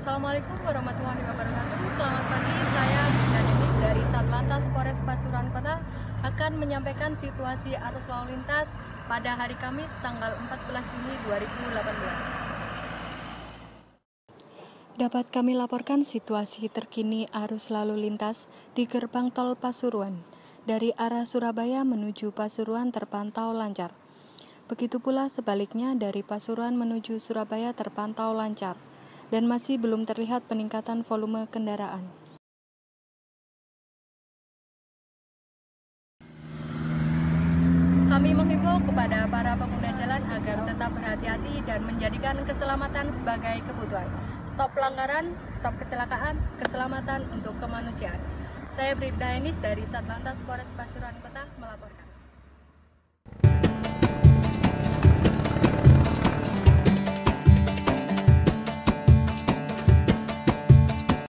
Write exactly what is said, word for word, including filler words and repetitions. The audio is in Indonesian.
Assalamualaikum warahmatullahi wabarakatuh. Selamat pagi, saya Bribda Denis dari Satlantas Polres Pasuruan Kota akan menyampaikan situasi arus lalu lintas pada hari Kamis tanggal empat belas Juni dua ribu delapan belas. Dapat kami laporkan situasi terkini arus lalu lintas di gerbang tol Pasuruan. Dari arah Surabaya menuju Pasuruan terpantau lancar. Begitu pula sebaliknya dari Pasuruan menuju Surabaya terpantau lancar. Dan masih belum terlihat peningkatan volume kendaraan. Kami menghimbau kepada para pengguna jalan agar tetap berhati-hati dan menjadikan keselamatan sebagai kebutuhan. Stop pelanggaran, stop kecelakaan, keselamatan untuk kemanusiaan. Saya Bribda Denis dari Satlantas Polres Pasuruan Kota.